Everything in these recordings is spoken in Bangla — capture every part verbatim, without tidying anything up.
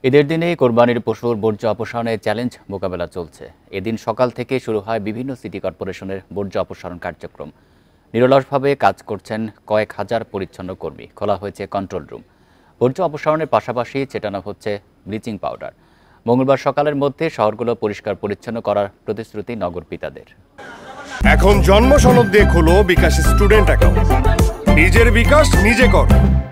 ঈদের দিনে কোরবানির পশুর বর্জ্য অপসারণের চ্যালেঞ্জ মোকাবেলা চলছে। এদিন সকাল থেকে শুরু হয় বিভিন্ন সিটি কর্পোরেশনের বর্জ্য অপসারণ কার্যক্রম। নিরলসভাবে কাজ করছেন কয়েক হাজার পরিচ্ছন্ন কর্মী। খোলা হয়েছে কন্ট্রোল রুম। বর্জ্য অপসারণের পাশাপাশি ছেটানো হচ্ছে ব্লিচিং পাউডার। মঙ্গলবার সকালের মধ্যে শহরগুলো পরিষ্কার পরিচ্ছন্ন করার প্রতিশ্রুতি নগরপিতাদের। এখন জন্ম সনদ দিয়ে খোলো বিকাশ স্টুডেন্ট অ্যাকাউন্ট। নিজের বিকাশ নিজে কর।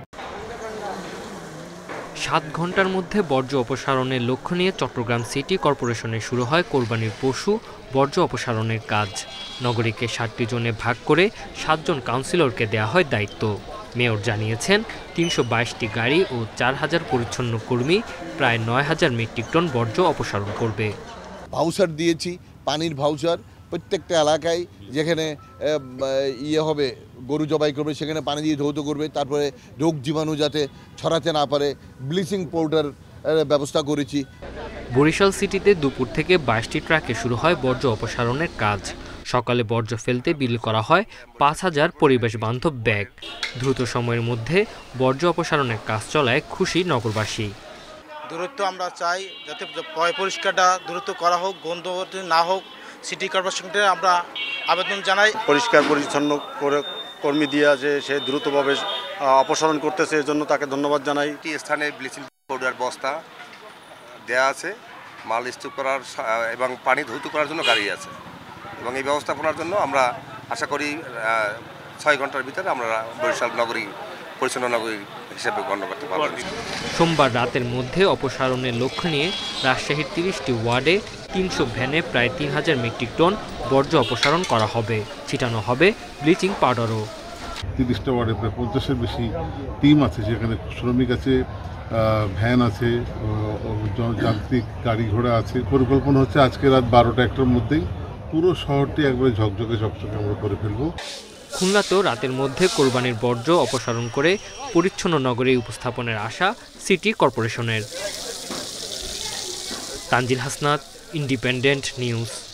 সাত ঘন্টার মধ্যে বর্জ্য অপসারণের লক্ষ্য নিয়ে চট্টগ্রাম সিটি কর্পোরেশনে শুরু হয় কোরবানির পশু বর্জ্য অপসারণের কাজ। নগরীকে সাতটি জোনে ভাগ করে সাতজন কাউন্সিলরকে দেয়া হয় দায়িত্ব। মেয়র জানিয়েছেন তিনশো বাইশটি গাড়ি ও চার হাজার পরিচ্ছন্ন কর্মী প্রায় নয় হাজার মেট্রিক টন বর্জ্য অপসারণ করবে। ভাউচার দিয়েছি, পানির ভাউচার। প্রত্যেকটা এলাকায় যেখানে ইয়ে হবে, গরু জবাই করবে সেখানে পানি দিয়ে ধৌত করবে। তারপরে রোগ জীবাণু যাতে ছড়াতে না পারে ব্লিচিং পাউডার ব্যবস্থা করেছি। বরিশাল সিটিতে দুপুর থেকে বাইশটি ট্রাকে শুরু হয় বর্জ্য অপসারণের কাজ। সকালে বর্জ্য ফেলতে বিলি করা হয় পাঁচ হাজার পরিবেশ বান্ধব ব্যাগ। দ্রুত সময়ের মধ্যে বর্জ্য অপসারণের কাজ চলায় খুশি নগরবাসী। দূরত্ব আমরা চাই যাতে পরিষ্কারটা দ্রুত করা হোক, গন্ধ না হোক। সিটি কর্পোরেশনকে আমরা আবেদন জানাই পরিষ্কার পরিচ্ছন্ন করে কর্মী দিয়ে যে সে দ্রুতভাবে অপসারণ করতেছে, এর জন্য তাকে ধন্যবাদ জানাই। একটি স্থানে ব্লিচিং পাউডার বস্তা দেয়া আছে, মাল স্তূপ করার এবং পানি ধৌত করার জন্য গাড়ি আছে এবং এই ব্যবস্থাপনার জন্য আমরা আশা করি ছয় ঘন্টার ভিতরে আমরা বরিশাল নগরী পরিচ্ছন্ন নগরী হিসেবে গণ্য করতে পারব। সোমবার রাতের মধ্যে অপসারণের লক্ষ্য নিয়ে রাজশাহীর তিরিশটি ওয়ার্ডে তিনশো ভ্যানে প্রায় তিন হাজার মেট্রিক টন বর্জ্য অপসারণ করা হবে। ছিটানো হবে ব্লিচিং পাউডারও। তিরিশটা ওয়ার্ডে প্রায় পঞ্চাশের বেশি টিম আছে, যেখানে শ্রমিক আছে, ভ্যান আছে, যান্ত্রিক গাড়ি ঘোড়া আছে। পরিকল্পনা হচ্ছে আজকে রাত বারোটা একটার মধ্যেই পুরো শহরটি একবারে ঝকঝকে ঝকঝকে আমরা করে ফেলবো। খুলনাতেও রাতের মধ্যে কোরবানির বর্জ্য অপসারণ করে পরিচ্ছন্ন নগরী উপস্থাপনের আশা সিটি কর্পোরেশনের। Tanzil Hasnat, independent news.